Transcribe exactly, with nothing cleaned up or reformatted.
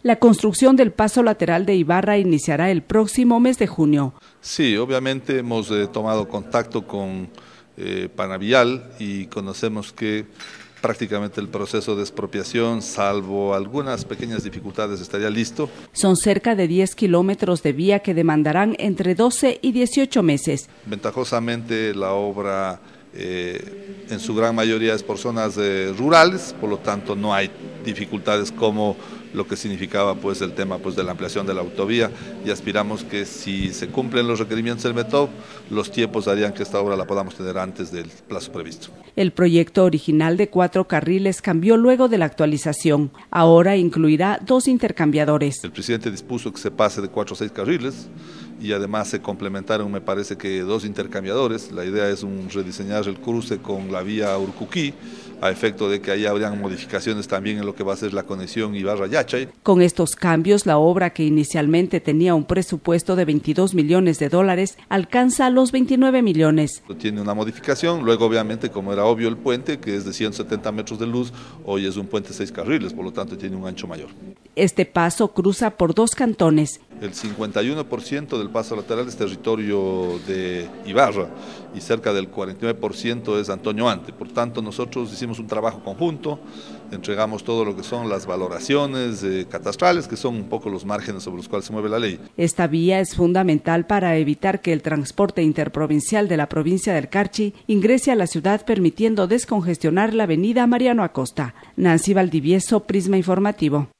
La construcción del paso lateral de Ibarra iniciará el próximo mes de junio. Sí, obviamente hemos eh, tomado contacto con eh, Panavial y conocemos que prácticamente el proceso de expropiación, salvo algunas pequeñas dificultades, estaría listo. Son cerca de diez kilómetros de vía que demandarán entre doce y dieciocho meses. Ventajosamente la obra eh, en su gran mayoría es por zonas eh, rurales, por lo tanto no hay dificultades como lo que significaba pues el tema pues de la ampliación de la autovía, y aspiramos que si se cumplen los requerimientos del METOV, los tiempos harían que esta obra la podamos tener antes del plazo previsto. El proyecto original de cuatro carriles cambió luego de la actualización. Ahora incluirá dos intercambiadores. El presidente dispuso que se pase de cuatro a seis carriles y además se complementaron, me parece que dos intercambiadores. La idea es un rediseñar el cruce con la vía Urcuquí, a efecto de que ahí habrían modificaciones también en lo que va a ser la conexión Ibarra-Yachay. Con estos cambios, la obra, que inicialmente tenía un presupuesto de veintidós millones de dólares, alcanza los veintinueve millones. Tiene una modificación, luego obviamente, como era obvio, el puente, que es de ciento setenta metros de luz, hoy es un puente de seis carriles, por lo tanto tiene un ancho mayor. Este paso cruza por dos cantones. El cincuenta y uno por ciento del paso lateral es territorio de Ibarra y cerca del cuarenta y nueve por ciento es Antonio Ante. Por tanto, nosotros hicimos un trabajo conjunto, entregamos todo lo que son las valoraciones eh, catastrales, que son un poco los márgenes sobre los cuales se mueve la ley. Esta vía es fundamental para evitar que el transporte interprovincial de la provincia del Carchi ingrese a la ciudad, permitiendo descongestionar la avenida Mariano Acosta. Nancy Valdivieso, Prisma Informativo.